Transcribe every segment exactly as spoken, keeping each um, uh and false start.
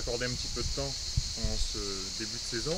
accordé un petit peu de temps en ce début de saison.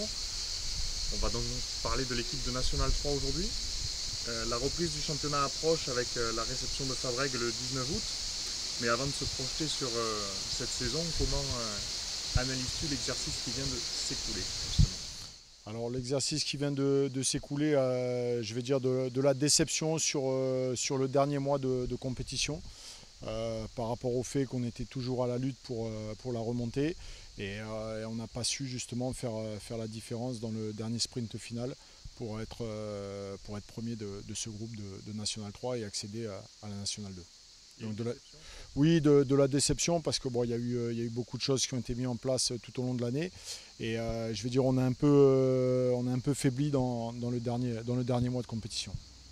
On va donc parler de l'équipe de National trois aujourd'hui. Euh, la reprise du championnat approche avec euh, la réception de Fabrègues le dix-neuf août. Mais avant de se projeter sur euh, cette saison, comment euh, analyses-tu l'exercice qui vient de s'écouler justement ? Alors l'exercice qui vient de, de s'écouler, euh, je vais dire de, de la déception sur, euh, sur le dernier mois de, de compétition. Euh, par rapport au fait qu'on était toujours à la lutte pour, euh, pour la remontée et, euh, et on n'a pas su justement faire, faire la différence dans le dernier sprint final pour être, euh, pour être premier de, de ce groupe de, de National trois et accéder à, à la National deux. Donc de la, oui, de, de la déception parce que bon, il y a eu, il y a eu beaucoup de choses qui ont été mises en place tout au long de l'année et euh, je vais dire on a un peu, euh, on a un peu faibli dans, dans, le dernier, dans le dernier mois de compétition.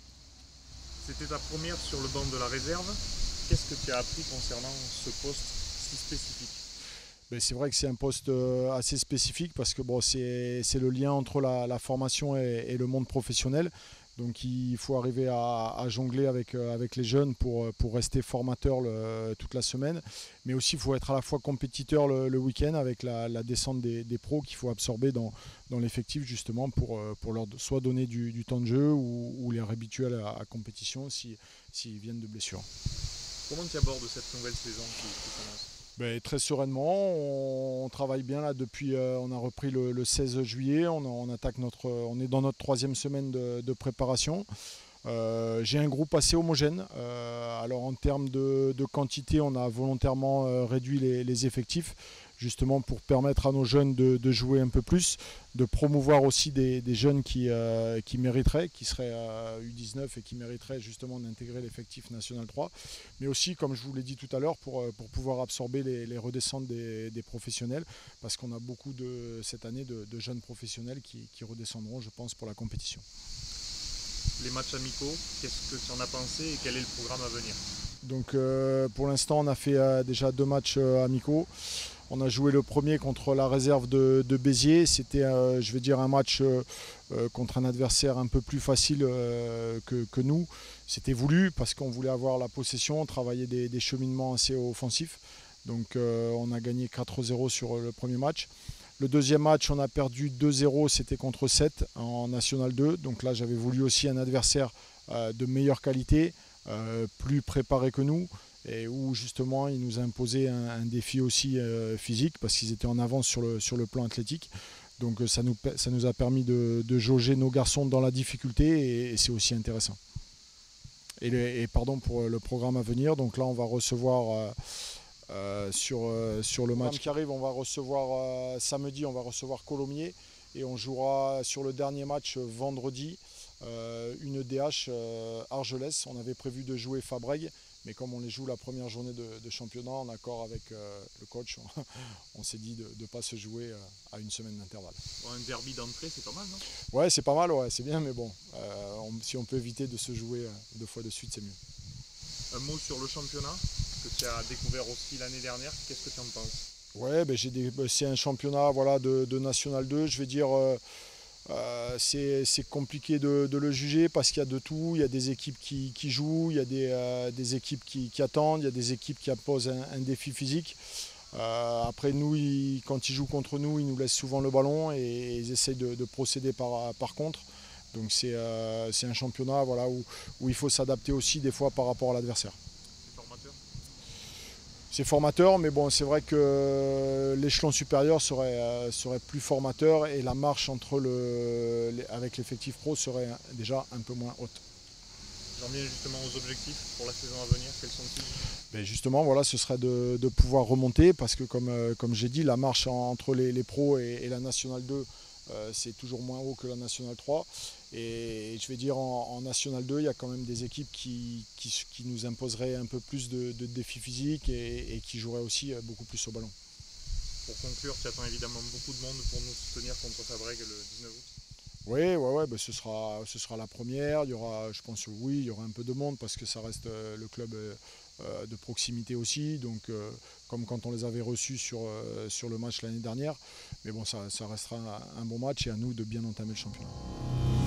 C'était ta première sur le banc de la réserve. Qu'est-ce que tu as appris concernant ce poste si spécifique ? Ben c'est vrai que c'est un poste assez spécifique parce que bon, c'est le lien entre la, la formation et, et le monde professionnel. Donc il faut arriver à, à jongler avec, avec les jeunes pour, pour rester formateur le, toute la semaine. Mais aussi il faut être à la fois compétiteur le, le week-end avec la, la descente des, des pros qu'il faut absorber dans, dans l'effectif justement pour, pour leur soit donner du, du temps de jeu ou, ou les réhabituer à la à compétition s'ils si, si viennent de blessures. Comment tu abordes cette nouvelle saison qui, qui commence ? Ben, très sereinement, on, on travaille bien là depuis, euh, on a repris le, le seize juillet, on, on, attaque notre, on est dans notre troisième semaine de, de préparation. Euh, J'ai un groupe assez homogène, euh, alors en termes de, de quantité, on a volontairement euh, réduit les, les effectifs, justement pour permettre à nos jeunes de, de jouer un peu plus, de promouvoir aussi des, des jeunes qui, euh, qui mériteraient, qui seraient euh, U dix-neuf et qui mériteraient justement d'intégrer l'effectif National trois, mais aussi, comme je vous l'ai dit tout à l'heure, pour, pour pouvoir absorber les, les redescentes des, des professionnels, parce qu'on a beaucoup de, cette année de, de jeunes professionnels qui, qui redescendront, je pense, pour la compétition. Les matchs amicaux, qu'est-ce que tu en as pensé et quel est le programme à venir ? Donc euh, pour l'instant on a fait euh, déjà deux matchs euh, amicaux. On a joué le premier contre la réserve de, de Béziers. C'était, euh, je vais dire, un match euh, contre un adversaire un peu plus facile euh, que, que nous. C'était voulu parce qu'on voulait avoir la possession, travailler des, des cheminements assez offensifs. Donc euh, on a gagné quatre zéro sur le premier match. Le deuxième match, on a perdu deux zéro, c'était contre sept en National deux. Donc là, j'avais voulu aussi un adversaire euh, de meilleure qualité, euh, plus préparé que nous, et où justement, il nous a imposé un, un défi aussi euh, physique, parce qu'ils étaient en avance sur le, sur le plan athlétique. Donc ça nous, ça nous a permis de, de jauger nos garçons dans la difficulté, et, et c'est aussi intéressant. Et, le, et pardon pour le programme à venir, donc là, on va recevoir... Euh, Euh, sur, euh, sur le match qui arrive, on va recevoir euh, samedi, on va recevoir Colomiers et on jouera sur le dernier match vendredi euh, une D H euh, Argelès. On avait prévu de jouer Fabrègues, mais comme on les joue la première journée de, de championnat, en accord avec euh, le coach, on, on s'est dit de ne pas se jouer euh, à une semaine d'intervalle. Bon, un derby d'entrée, c'est pas mal, non ? Ouais, c'est pas mal, ouais, c'est bien, mais bon, euh, on, si on peut éviter de se jouer euh, deux fois de suite, c'est mieux. Un mot sur le championnat que tu as découvert aussi l'année dernière, qu'est-ce que tu en penses ? Ouais, ben des, c'est un championnat voilà, de, de National deux, je vais dire, euh, euh, c'est compliqué de, de le juger parce qu'il y a de tout, il y a des équipes qui, qui jouent, il y a des, euh, des équipes qui, qui attendent, il y a des équipes qui imposent un, un défi physique. Euh, après nous, ils, quand ils jouent contre nous, ils nous laissent souvent le ballon et, et ils essayent de, de procéder par, par contre. Donc c'est euh, un championnat voilà, où, où il faut s'adapter aussi des fois par rapport à l'adversaire. C'est formateur ? C'est formateur, mais bon, c'est vrai que l'échelon supérieur serait, euh, serait plus formateur et la marche entre le, les, avec l'effectif pro serait déjà un peu moins haute. J'en viens justement aux objectifs pour la saison à venir, quels sont-ils ? Ben justement, voilà, ce serait de, de pouvoir remonter parce que comme, euh, comme j'ai dit, la marche entre les, les pros et, et la National deux, euh, c'est toujours moins haut que la National trois. Et, et je vais dire, en, en National deux, il y a quand même des équipes qui, qui, qui nous imposeraient un peu plus de, de défis physiques et, et qui joueraient aussi beaucoup plus au ballon. Pour conclure, tu attends évidemment beaucoup de monde pour nous soutenir contre Fabrègues le dix-neuf août. Oui, ouais, ouais, ben ce, sera, ce sera la première. Il y aura, je pense, oui, il y aura un peu de monde parce que ça reste euh, le club euh, de proximité aussi. Donc, euh, comme quand on les avait reçus sur, euh, sur le match l'année dernière. Mais bon, ça, ça restera un, un bon match et à nous de bien entamer le championnat.